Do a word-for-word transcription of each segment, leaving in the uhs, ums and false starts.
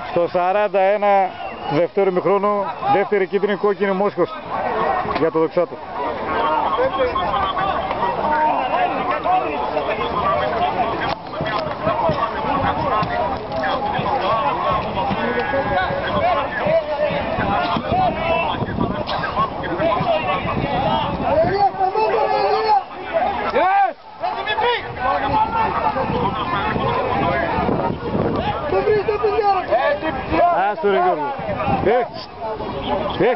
Στο σαράντα ένα του δεύτερου ημιχρόνου, δεύτερη κίτρινη κόκκινη Μόσχος για το Δοξάτο. Άστο ρε Γιώργο. Ε, ε.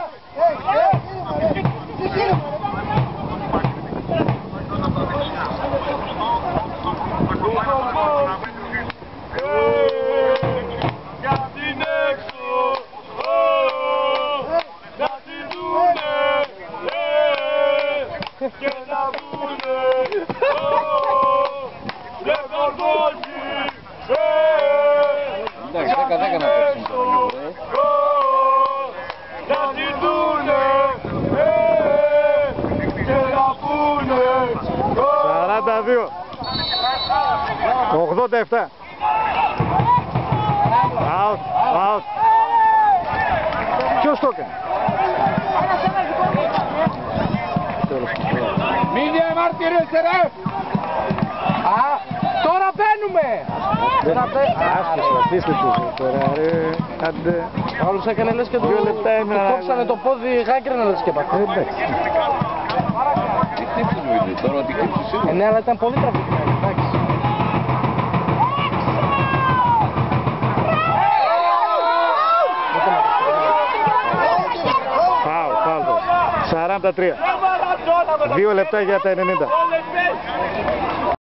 σαράντα δύο ογδόντα επτά. Out, out. Ποιος το έκανε? Μην διαμαρτύρεσαι ρε! Α, τώρα μπαίνουμε! Άστος, αφήστε τους τώρα ρε. Άντε. Όλους έκανε λες και του κόψανε το πόδι γάγκρενα λες και πατά. Εντάξει. Τι χτύπησε μου είναι τώρα, τι χτύπησε σίγουρα. Ε, ναι, αλλά ήταν πολύ τραβηγμένη, εντάξει. Φάουλ, φάουλ. σαράντα τρία. Δύο λεπτά για τα ενενήντα.